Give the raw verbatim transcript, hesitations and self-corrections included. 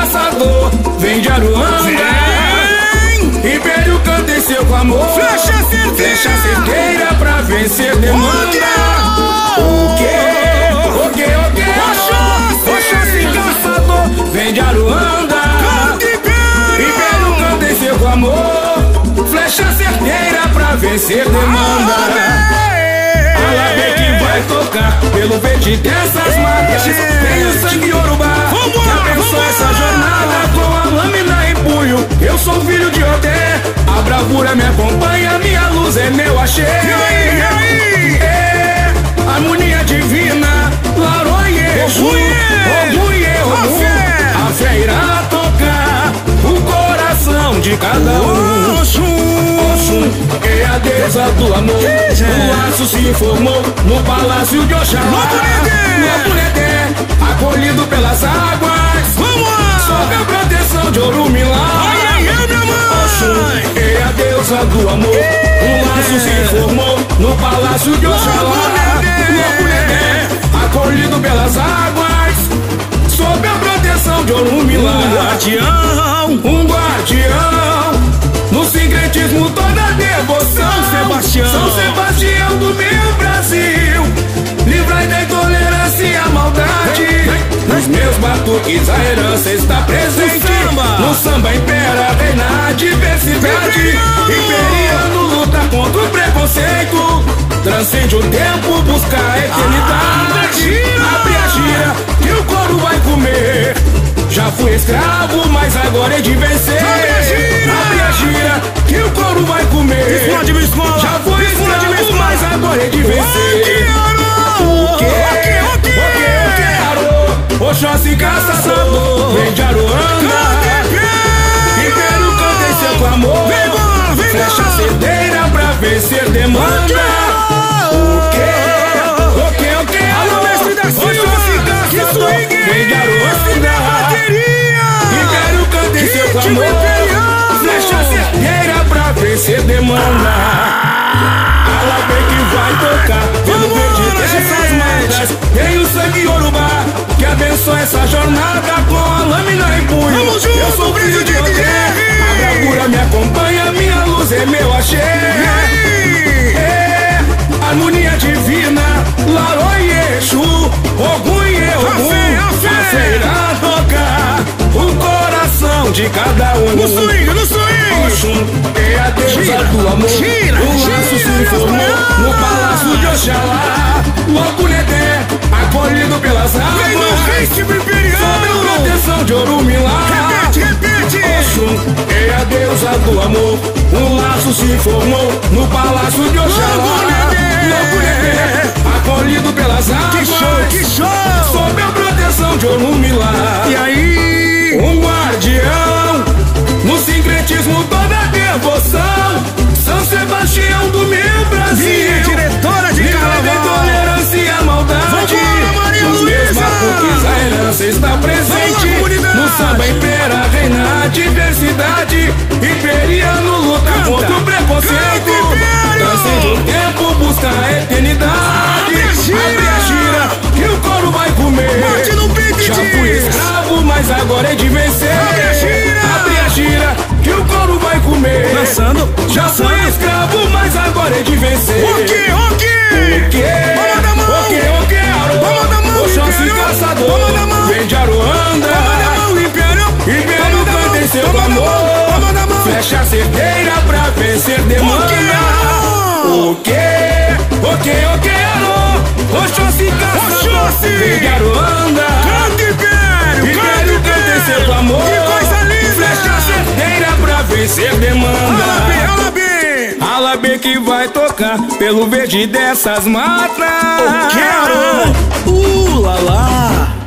caçador, vem de Aruanda. Império canta em seu clamor, flecha certeira, flecha certeira pra vencer demanda. O que? O que? O que? Oxóssi caçador, vem de Aruanda. Império canta em seu clamor, flecha certeira pra vencer demanda. Alabê que vai tocar pelo verde dessas matas, tem o sangue Yorubá que abençoa essa jornada com a lâmina em punho. Eu sou filho de Odé, a bravura me acompanha, minha luz é meu axé. É, harmonia divina, Laroie, Ogunhê, Ogum. A fé irá tocar o coração de cada um. Oxum é a deusa do amor, o laço se formou no palácio de Oxalá. No Punedé, acolhido pelas águas, sob a proteção de Orumilá. Oxum é a deusa do amor, o laço se formou no palácio de Oxalá. No Punedé, acolhido pelas águas, sob a proteção de Orumilá. Um guardião, um guardião, no sincretismo toda devoção. São Sebastião, São Sebastião do meu Brasil, livrai da intolerância e a maldade. Nos meus batuques a herança está presente, no samba impera, reina a diversidade. Imperiano luta contra o preconceito, transcende o tempo, busca a eternidade. Abre a gira que o couro vai comer, já fui escravo, mas agora é de vencer. Abre a gira que o couro vai comer, já fui escravo, mas agora é de vencer. O que? O que? O que? Oxóssi caçador, vem de Aruanda. Império canta em seu clamor, flecha certeira pra vencer demanda. O que? O que? O que? Alô, mestre da Silva, que swing, vem de Aruanda. Império canta em seu clamor, flecha certeira pra vencer demanda. Alabê que vai tocar pelo verde dessas matas, tem o sangue Yorubá que abençoa essa jornada com a lâmina em punho. Eu sou filho de Odé, a bravura me acompanha, minha luz é meu axé. É, harmonia divina, Laroie, Exu, Ogunhê, Ogum. A fé irá tocar o coração de cada um. No swing, no swing. Oxum é a deusa do amor, o laço se formou no palácio de Oxalá. O Punedé, acolhido pelas águas, sob a proteção de Orumilá. Repete, repete. Oxum é a deusa do amor, o laço se formou no palácio de Oxalá. O Punedé, acolhido pelas águas, que show, que show, sob a proteção de Orumilá. E aí? Um guardião, no sincretismo toda devoção. São Sebastião do meu Brasil, minha diretora de carnaval, da intolerância e a maldade. Nos meus batuques a herança está presente, no samba impera, reina a diversidade. Imperiano luta canta contra o preconceito, transcende o tempo, busca a eternidade. Abre a gira que o couro vai comer, já fui escravo, mas agora é de vencer. Abre a gira que o couro vai comer, dançando, já fui escravo, mas agora é de vencer. O que? O que? O que? O que? O que? Oxóssi caçador, vem de Aruanda. Império canta em seu clamor, flecha certeira pra vencer demanda. O que? O que? O que? Oxóssi caçador, vem de Aruanda. Império canta em seu clamor, flecha certeira pra vencer demanda. Alabê, Alabê que vai tocar pelo verde dessas matas. eu quero, uh, lá, lá.